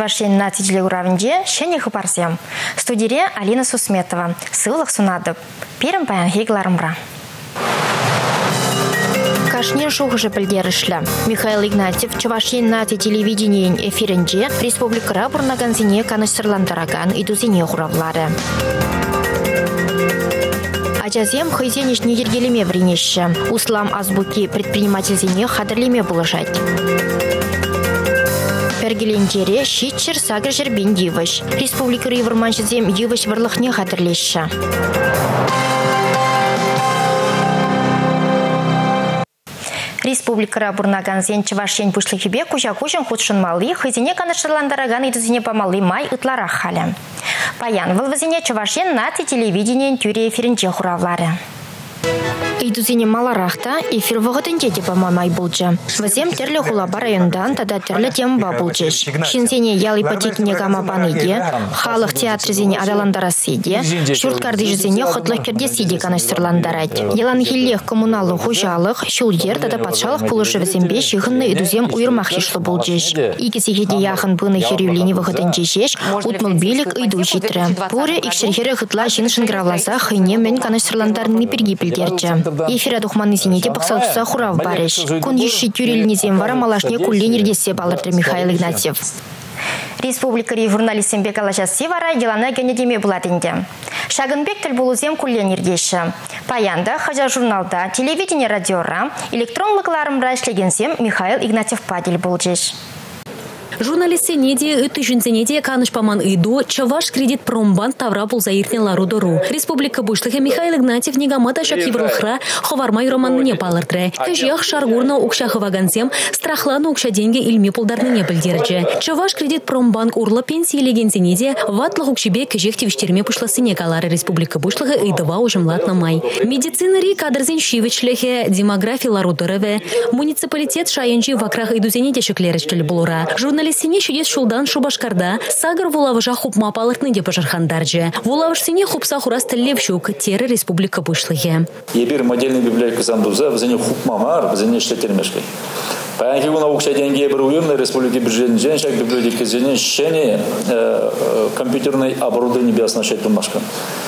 Чувашин на тиджле уравнде шене хапарсем. Студире Алина Сусметова. Сылых сунады. Первым паян хегларымра. Кашнир шухыжы пілдерішлі. Михаил Игнатьев Чувашин на телевидениен эфирінде республикара бұрнаганзине каныштырландараган идузине хуравлары. Ажазем хайзенеш недергелеме вренеші. Услам азбуки предпринимательзине хадырлеме булажать. Пергелентере щитчер сагр жербен дивыш. Республикары вырманшызем дивыш варлықне хадырлеші. Республикара бурнаганзен Чувашин пушлыхибе кужа-кужан худшын малы, хайзине каныштырландараган идузине помалы май ытларах халі. Паян вылвазине Чувашин на телевидениен тюре эфирінде хуравлары. Идузине маларахта эфир вағытынде деп амамай бұлжы. Вазем терлі хулаба райондан тада терлі темба бұлжыш. Шинзене ял ипотекине гамабан иде, халық театрзене адаландарасы иде, шурткарды жүзене құтлық кердесиде канаштырландарать. Елан хиллех коммуналы хужалық, шулдер тада патшалық пулышы вазембе шихынны идузем уйырмақ ешлі бұлжыш. Икесегеде яғын бұны херюлені вағытынде жеш, утмыл билік иду житрі. Пуры икшерхері ғытла жиншын гравлаза хыне мен канаштырландарыны пергипілдерчі. Эфира духманы зенеде бақсалыса хурав барыш. Кун еші тюрелінезен вара малашне кулленердесе балырды Михаил Игнатьев. Республикари журналистен бекалашасы вара елана генедеме буладынде. Шагынбек тіл болузем кулленердеші. Паянда, хажа журналда, телевидение радиора, электронлықларымра ішлегенсем Михаил Игнатьев падел болжеш. Журналисты неде, үті жүнзенеде каныш паман иду, Чаваш кредит промбанк тавра пулза иртен ларудору. Республика бұшлығы Михаил Игнатьев негамата шак еврлықра ховармай романныне палыртыры. Кажиях шаргурна укшахы ваганцем, страхланы укша деньги илме пулдарныне білдерджі. Чаваш кредит промбанк урла пенсии легензенеде, ватлық укшебе кажиях тевіштерме пушласыне калары Республика бұшлығы идыва ужымлат на май. Медицинари кадрзен шивичлехе, демография ларудорове, муниципалитет шайынчи вакрах идузенеде шеклеріштілі бұлыра. Журналистине чудес шулдан шубашкарда сагр вулавыжа хупма палыртны деп жархандарджы. Вулавышсине хупса хурас тіллевшук, тері Республика бұшлығы. Ебір модельный библиотека зандуза, взяне хупма мар, взяне штетермешкой. Паянки у наукша деньги бір уйымны Республики бюджетен женщак библиотека зене щене компьютерной оборудование без оснащать домашка.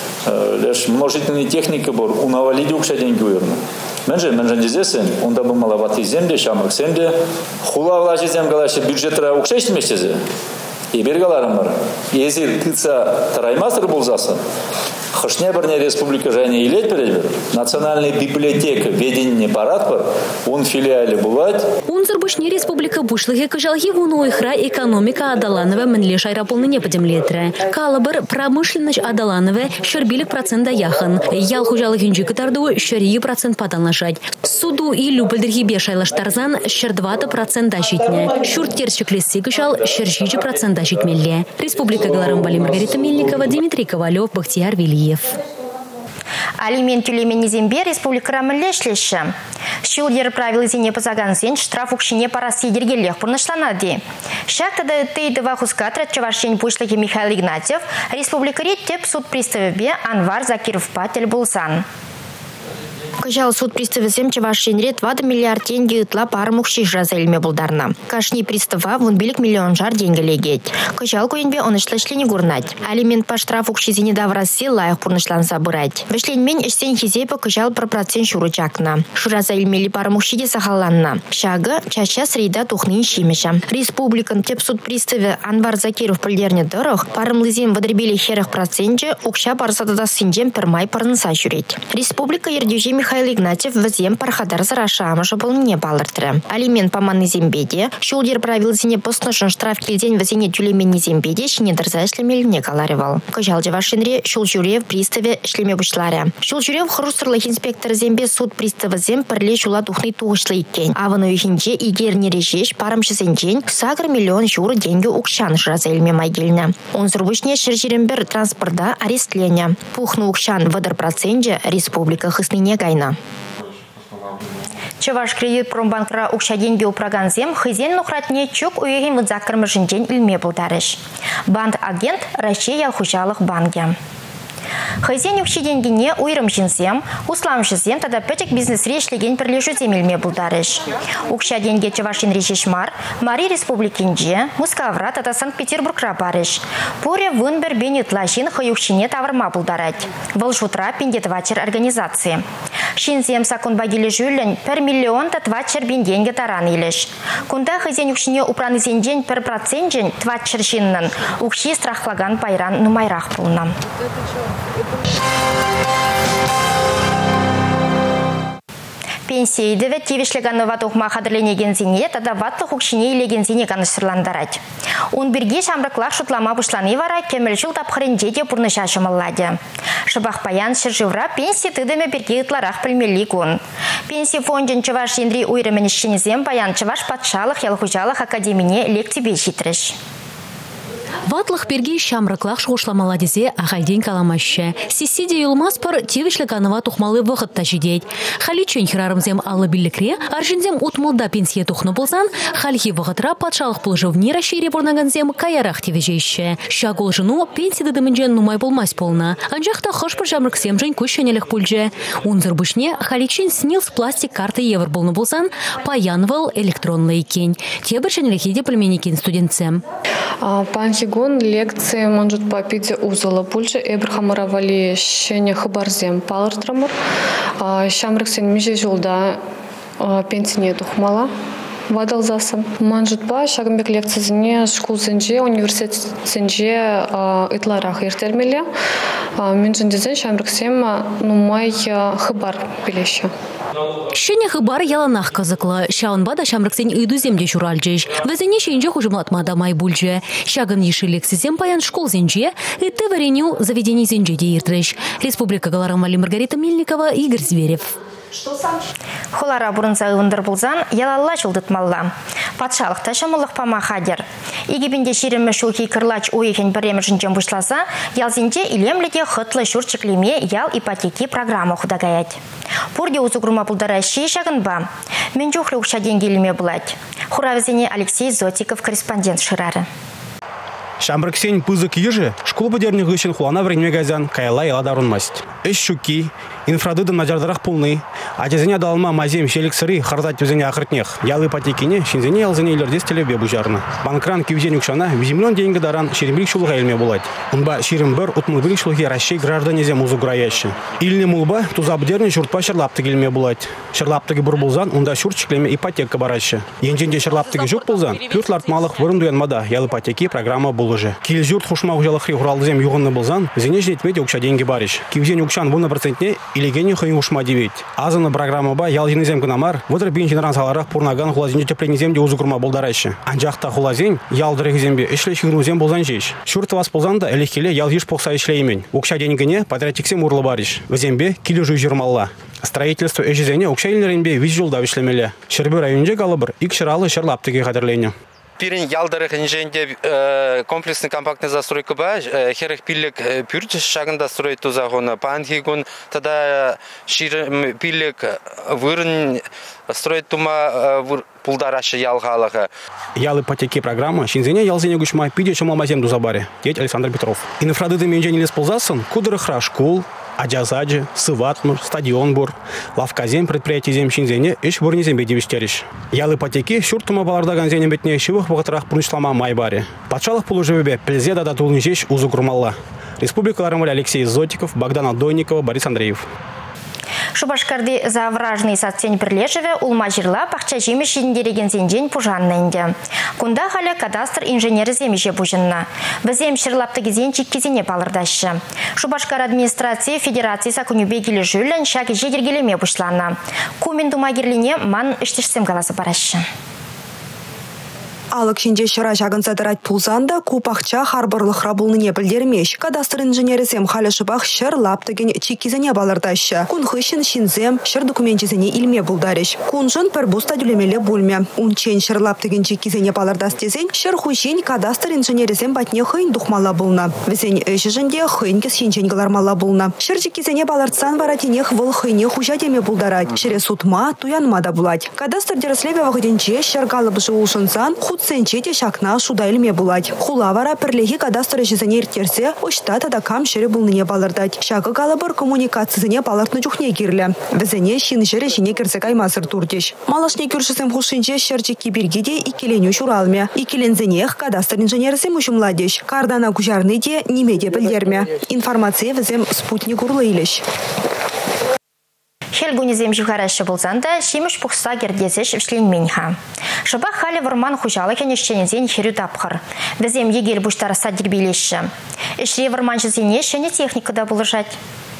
Лишь множительные техники бор, у навалиди укша деньги уйымны. Мен дезесен, онда бұл малаваты земде, шамық земде, хула влажы зем галашы бюджетра укша іштімештезе. Ебергаларым бар. Езір тыца тараймастыр болзасы. Хышне бірне республика және илет бірер. Национальная библиотека ведение парад бар. Он филиале бывает. Унзыр бушне республика бушлығы кыжалги вуну ихра экономика адаланове мінле шайрапылны не подемлетрі. Калабыр промышленность адаланове шербилік процента яхын. Ял хужалық үнжі кытарду 4% падалнашать. Суду и любылдіргі бешайлаштарзан 4% дашитне. Шурттерчіклесі кыжал 4% дашитмелле. Республика Галарымбали Маргарита Мельникова, Дмитрий Ковалев, Бахтияр Вильев. Алимент тюлемени зембе республика рамылешлеші. Шулдер правил зене позаганзен штраф укшине парасы дергелех пурнашланады. Шактада тейдова хускатра Чувашин пушлыки Михаил Игнатьев республика теп суд приставе Анвар Закиров патель булсан. Кажал суд приставызем Чувашинре 2 миллиард деньги ытла пармук шижраза илме булдарна. Кашни пристава вон билик миллион жар деньги легет. Кажал коенбе он ишлешли гурнать. Алимент по штрафу кшизине давраси лайх пурнышлан забырать. Вышлен мен эштен хизепа кажал про процент шуручакна. Шураза илмели пармук шиде сахаланна. Шага чаша среда тухны шимеша. Республикан теп суд приставе Анвар Закиров пылдерне дорог пармлызем водребили херах проценте укша парсатада синджем пермай парныса шуреть. Республика ердюжи Михаил Игнатьев вазем пархадар зарашама жабыл не балыртыры. Алимент паманы зембеде, шулдер правил зене постношын штраф келден вазене тюлемени зембеде шинедырза шлемеліне каларывал. Кажал Чувашинре шулжурев приставе шлеме бушларе. Шулжурев хрустырлых инспектор зембе суд приставы зем пірле шула тухны туғышлы иккен. Авыны үйхінже игер нережеш парымшы зенчен сагр миллион журы деньги укшан жраза илме майгеліне. Он зрубышне шыржеренбер транспорта арестлене. Пухны укшан вадар проценте республика хысныне гайна. Чуваш кредит промбанкра укша деньги упраганзем хызен нухратне чук уйген мыдзакырмы жинжен илме булдарыш. Банд агент Россия хужалық банке. Хайзен юкшиденгене уйрым жинсем, услам жинсем, тада пөтек бизнес решлеген пірлешу земелме бұлдарыш. Укша денге Чавашин решешмар, Мари Республикинже, Мускавра, тада Санкт-Петербургра барыш. Пуре вынбер бенет лашин хаюкшине таварма бұлдарать. Волшутра пиндетвачер организации. Шинзем сакун багили жюлен 1 миллион татвачер бенденге таран илеш. Кунда хайзен юкшине упраны зенжен 1% твачер шиннан. Укши страхлаган пайран нумайрах пулнам. Пенсии девет тивишлеган ватухма хадырленеген зине, тада ваттық укшине илеген зине каныштырландарать. Он бирге шамрыклах шутлама бушланы вара, кемелшул тапхырынже де пурныша шымылладе. Шыбах паян шыржывра пенсии тыдыме бирге ытларах пілмелі кун. Пенсии фонден Чаваш ендри уйрыменішченезем паян Чаваш патшалық ялхужалық академине лекцибе житрыш. Ватлых перги шамрыклах шошламала дезе ағайден каламашы. Сесиде юлмас пар тевишліганова тухмалы вғыт тажидет. Хали чөн хирарымзем алы білікре, аржынзем утмылда пенсия тухны болсан, халхи вғытра патшалық пылжывни рашире борнаганзем каярах тевежейші. Шагол жыну пенсия дымынжен нумай болмас полна. Анжақта хошпыр жамрыксем жын көшенелік пульже. Унзыр бушне халичен снилс пластик карты евр болны болсан, паянвал электронный кен. Тебір жөнеліхеде пілменекен студентсем. Панхигон лекции может попить узала пульже эбрхамаравали щене хабарзем палартрамур. Шамрыксен меже жолда пенсине тухмала. Вадал засам. Манжутба шагымбек лекциясыне школ сенже университет сенже итларах иртермеле. Менжендезен шамрыксем нумай хабар билеше. Щене хыбар яланах казыкла. Шаунбада шамрыксен үйду земде журальджеш. Везене шейнже хужымлатмада май бульже. Шагын ешелексізем паян школ зенже, и тевареню заведений зенже деиртреш. Республика Галарамвали Маргарита Мельникова, Игорь Зверев. Холара бурынса ывындыр булзан, ялалла жылдытмалла. Патшалық ташымылық пама хадер. Егебінде шеремі шулки кырлач ойекен біремі жынчен бұшласа, ялзінде илемліде хытлы шурчыклеме ял ипотеки программа худагаять. Пурде узугрума пулдара шей шагын ба. Мен жухлы ұқша денгелеме бұлать. Хуравызене Алексей Зотиков, корреспондент Шырары. Шамрыксен пызык ежи, школ бедерних гыщен хулана время газан, кайла и ладарунмасть. Эш щуки, инфрадыды на жардарах полны, а тезене далма мазем щелик сыры, хардать тезене ахртнех. Ял ипотекине, шинзене ялзене илердес телебе бужарны. Банкран кивзен юкшана, 1 миллион деньги даран, шерембрик шулга эльме булать. Унба шерембер утмылбрик шулги расщей гражданезем узуграящи. Ильне мулба, тузабдерни шуртпа шерлаптыги эльме булать. Шерлаптыги бурбулзан, унда шурчиклеме ипотека баращи. Енженде шерлаптыги жук булзан, пюртларт малых вырындуян мада, ял ипотеки программа был уже. Килжурт хушма ужалахри уралдызем югынны булзан, зене жетмеде укша деньги бариш. Кивзен юкшан 1% или геню хай ушма 9. Азана программа ба ял жинезем канамар, вотр бинчен рансаларах пурнаган хулазин тепленезем де узукурма болдарайшы. Анжахта хулазин ял дрегезембе ишлеши грузем булзан жеш. Шурт вас булзанда элехкеле ял жиш покса ишлеймен. Укша деньгине патриотиксем урлы бариш. Везембе килежу жирмалла. Строительство эжизене укша илнеренбе визжулда вишлемеле. Шербе районже галабыр икширалы шерлаптыги кадерлене. Пирин ялдары хинженде комплексный компактный застройка ба, херах пилек пюрч шагында строить тузагона, панхигун тогда шир пилек вырн строить тума пулдарашы ялгалага. Ял ипотеки программа шинзене ялзене гушма пиде чамамазем дузабаре. Деть Александр Петров. Инфрадыды менжени лесползасын кудырыхра школ, Аджазаджи, Сыватмур, Стадионбур, Лавказем предприятие земщинзене иш бурнизем бедевиштериш. Ял ипотеки шуртума балардаган зенем бетне шивых вагатарах пурнышлама майбаре. Патшалық пулужевебе плезе дада тулнижеш узугурмалла. Республика Галарамвали Алексей Зотиков, Богдан Адойникова, Борис Андреев. Шубашкарды за вражный сатсен прилежеве улма жирла пахча жемеш жиндереген зенжен пужанненде. Кунда халя кадастр инженері земеше пужынна. Бізем шырлаптығы зенчик кезене палырдашы. Шубашкар администрация федерации сакунюбе келі жүлін шаки жедергелеме пушлана. Кумен думагерлине ман іштешсем қаласы барашы. Алық шенде шыра жағын задырать пулзанда купақча харбарлық рабулныне білдермеш. Кадастр инженерізем халі шыбақ шыр лаптыген чеккізіне балырдашы. Кун хышын шинзем шыр документізіне илме бұлдарыш. Кун жын пір бұста дүлемелі бөлме. Унчен шыр лаптыген чеккізіне балырдастезен шыр хышын кадастр инженерізем батне хыйн дұқмала бұлна. Візен өші жынде хыйн кес хинчен ғылармала бұлна. Шыр чеккізіне балырдсан варатенех выл хыйне хужа деме бұлдарад. Шыре сутма туянма да бұлад. Кадастр дерслеве вағыденче шыр галып жуылшынсан процентче шакна шуда илме булать. Хулавара перлеги кадастр жизни иртерсе, оштата да кам шере булныне балырдать. Шакы калабыр коммуникацияне балыртны чухне кирле. Везене шин шере шине кирсе каймасыр турдиш. Малашне күршісем хушинче шерче кибиргиде икеленю шуралме. Икелензенех кадастр инженерсе мушумладиш. Кардана кужарны де немеде білдерме. Информация везем спутник урлы Хелгунизем жухарашы болзанда, шимыш пухса гердезеш вшленменха. Шыба халі вырман хужалы кенешченезен херю тапқыр. Візем егел бұштараса дербелеші. Ішре вырман жызене шене техникада бұлыжать.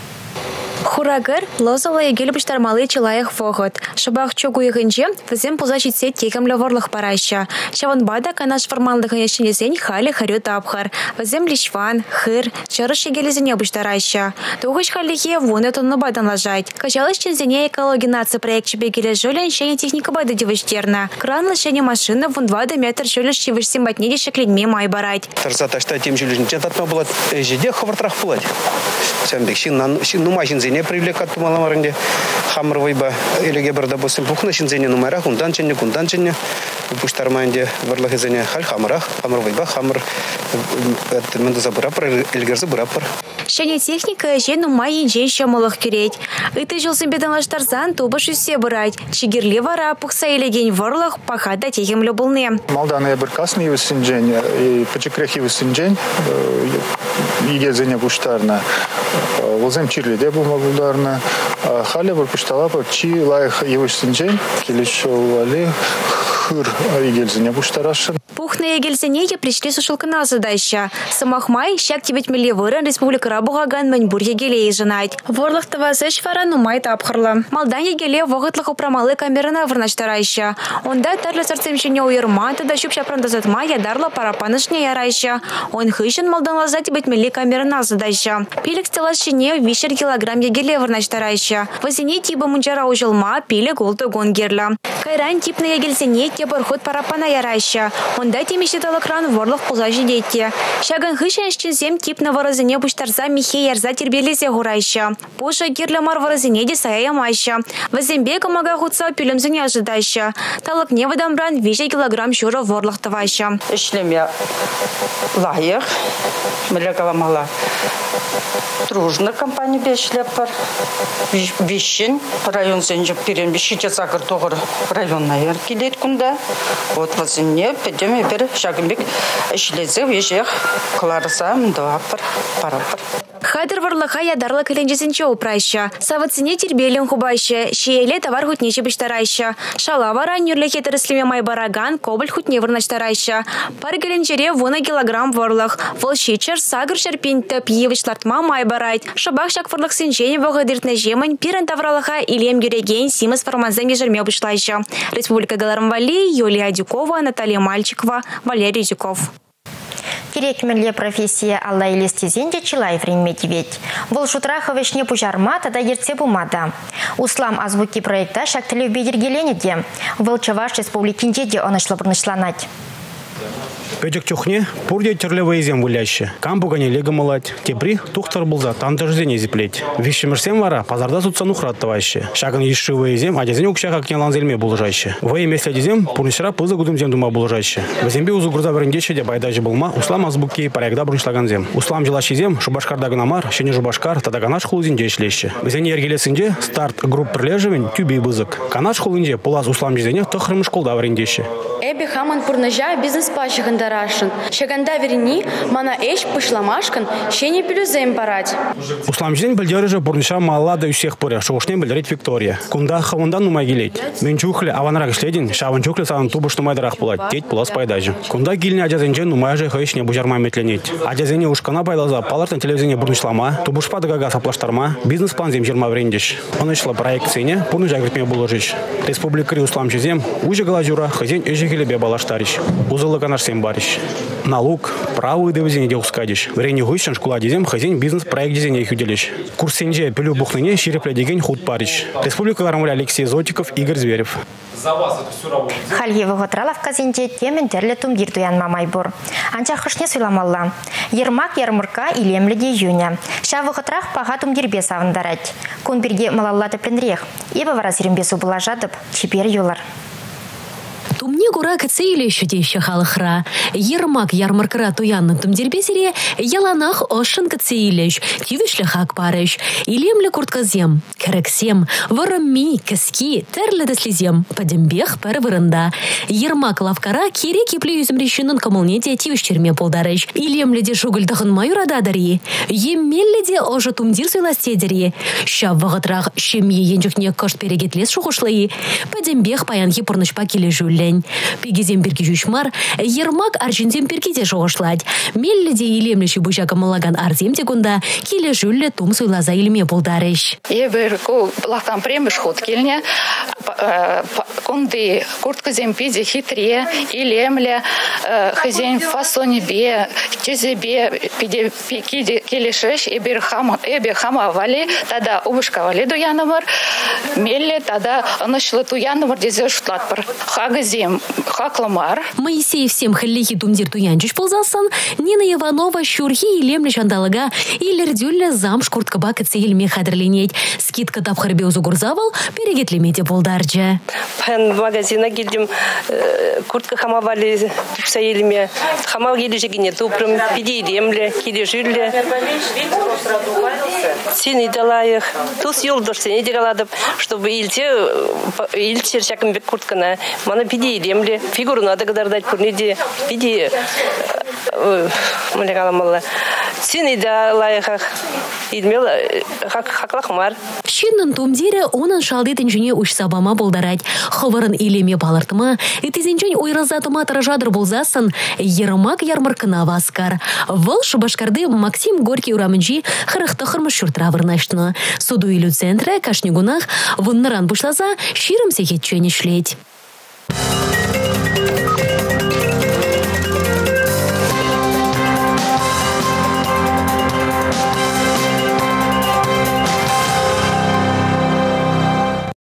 Хурагыр лозова егел бұштармалы чылайық фоғыт. Шыбақ чогу егінже візем пұзачитсе текімлі ворлық параща. Шаванбада канаш формалды кенешченезен халі херю тапқыр. Візем лишван, хыр, чырыш егелезене бұштараща. Туғыш халіге воны тонны бадан лажать. Качалыш чензене экологинация проект шебегеле жолен шене техника бады девыштерна. Кран лышене машина вон 2 метр жолеш шивышсем батнеде шекленме май барать. Тарзата тем жолен чентатма было жеде хавартрах пулать. Сәмбек шин нумашин зене привлекат тумаламарынде хамыр ба элеге бір допустим пухна шин зене нумайрах кундан ченне пуштарманде варлахе зене хал хамыр вайба хамыр менде забырапыр элгерзе бырапыр. Шене техника жен нумай инжен шамылық керет. Ыты жылсын бедан лаштарзан тубыш үссе бұрайт. Чигерле вара пухса элеген варлах пахада тегемлі бұлны. Малданы бір касны үсінжен, пачекрехи үсінжен, егезене пуштарна. Волзем чирледе бумагударна. Хали бір пуштала бір чи лайх евүсінжен, келешо вали хыр егелзене пуштарашын. Пухна егелзене я пришли сушилкана задаща. Самахмай щак тибет миле выран республика Рабугаган Маньбур егеле еженайт. Ворлах тавазеш вара нумай тапхырла. Малдан егеле вогытлых упрамалы камерана вырнаштарайща. Онда тарлы сарцемщине уйырма, тада щупща прандазатма ядарла парапанышне ярайща. Он хыщен малдан лаза тибет миле камерана задаща. Пилик стелашине вишер килограмм егеле вырнаштарайща. Возине тиба мунчара ужылма пиле голды гонгерла. Кайран тип на егельзене тебір ход парапана ярайща. Онда темешеталы кран ворлық пулажи дейте. Шаган хыщен шчензем тип на воразыне буштарза михе ярза тербелесе гурайща. Пуша герлямар воразыне де сая майща. Вазембека мага худса пюлемзене ожидайща. Талык не выдамран 5 килограмм шура ворлық тавайща. Ишлеме лайық, мылекаламала. Дружна компания бешлепар. Вишен район сенжеп перен бишите сакыр тоғыр районна келет күнда. Вот возне пойдем бер шагымбек ишлезе вежех кларса мдапар парапар. Хадыр варлыха ядарлы каленжесенче упрайща. Саватсыне тербелен хубайща. Шиеле товар хутнече биштарайща. Шала вара нюрлехе тырыслеме майбараган кобаль хутне вырнаштарайща. Пар каленжере вона килограмм ворлых. Волщичер сагыр шерпинті пьевычлартма майбарайт. Шабах шак ворлых сенжене вогадыртна жемань пирен тавралыха илем юреген симас форманзен ежерме бишлайща. Республика Галармвали, Юлия Дюкова, Наталья Мальчикова, Валерий Дюков. Керекмелле профессия алла елестезенде чилай медведь. Бұл шутраха вешне пужарма тада ерце бумада. Услам азбуки проекта шактылев бедергеленеде. Бұл Чаваш республикинде де онышлы бұрнышланать. Печек чухне, пурде терлевые зем выляще. Камбугане легомалать. Тепри тухтар булза тандырждене зиплеть. Вишемерсем вара пазарда сутса нухраттываще. Шаган ешивые зем, а дезень укшаха княлан зельме булжаще. Вэй месля дезем, пурнишра пыза гудым зем дума булжаще. Везембе узу груза варендече де байдажи булма, услам азбуки парягда бруншлаган зем. Услам желащи зем, шубашкар дагнамар, шене жубашкар, тадаганаш хулзинде шлеще. Везене ергелесинде, старт групп прилеживень, тюби бызык. Канаш хулинде, пулаз услам жезене, тохрым школда варендеще. Эби хаман пурнажа бизнес пащихын дарашын. Шаганда верени, мана эш пышламашкан, шене пилюзем парать. Услам жезен бельдеры же пурниша маллада усех пыря, шоушне бельдерит Виктория. Кунда хавандан нумай гилеть. Менчухле аванрак шледин, шаванчухле саван тубыш нумай дарах пулать, теть пулас пайдажи. Кунда гильне адязенжен нумай же хэшне бужарма метленеть. Адязене ушкана байлаза, паларт на телевизине бурнишлама, тубуш падагага саплаштарма, бизнес-план зем жерма врендиш. Он ишла проект цене, пурнижа гритме буложиш. Республика Услам жезем, уже галажура, хозяин ежегелебе балаштариш. Узылы канаш сем бариш. Налог, правый девизине деускадиш. Врени гущен школа дезем, хозяин бизнес-проект дезене их уделиш. Курс сенже пилю бухныне, ширепле деген худ париш. Республика Гарамля Алексей Зотиков, Игорь Зверев. За вас это все работает. Хальевы готралов казинде темен терлетум диртуян мамайбур. Анча хышне сыйламалла. Ермак ярмырка илемледе июня. Шавы готрах пагатум дирбе савындарать. Кунберге малаллаты пленрех. Ебе вара сирембесу булажадып, чипер юлар. Тумне гура кацейле шудейші халықра. Ермак ярмаркара туянның тумдербесере яланах ошын кацейлеш, тивішлі хак парыш. Илемлі куртказем, кәрексем, варымми, кіски, тәрлі дәслезем, падембех пәрі вырында. Ермак лавкара кере кепле үзімрешінің камылнеде тивіштерме полдарыш. Илемлі де шугылдығын майурададари. Еммеллі де ожы тумдир сөйластедері. Шав вағытрақ шемье енжікне кышт перегетлес шуғышлайы. Падембех паянхи пұрнышпа келі жүллен. Пегезем перки жүшмар, ермак аржинзем перкеде шуғышлад. Меллі де илемліші бұжа камылаган арзем текунда келі жүллі тум сөйлаза илме полдарыш. Ебір лақтан преміш ход келіне, кунды курткызем пиде хитре, илемлі, хызен фасоне бе, чезебе, пиде келешеш, ебір хама вали, тада убышка вали дуянымыр, меллі тада ынышлы туянымыр дезе шутлатпыр. Хагызем хаклымар. Моисеев всем хәллихи тумдир туянчыш ползасын, Нина Иванова шурхи илемлі жандалыга илердюллі замш курткаба кітсе елме қадірленет. Скидка тапқырбе узугурзавал перегетлемете полдарчы. Пән магазина келдім, куртка хамавали пипса елме, хамал келі жегіне тупрым, пиде илемлі, келі жүллі. Сені далайық. Тус елдыр сені дегаладып, чтобы илчер шакымбек курткана. Мана пиде илемлі, фигуру надо гадардать пурнеде, пиде мөлегаламалы. Сені далайық илмел хаклахмар. Шиннын тумдері онын шалдетін жүне үш сабама болдарать. Ховарын илеме балыртыма, етезенчен ойразатыма таражадыр болзасын, ермак ярмаркына васкар. Выл Шубашкарды Максим Горький урамынжи хырықты хырмыш шуртра вырнаштыны. Суду илю центрі кашнегунах вынныран бұшлаза ширым секет чөне шлеть.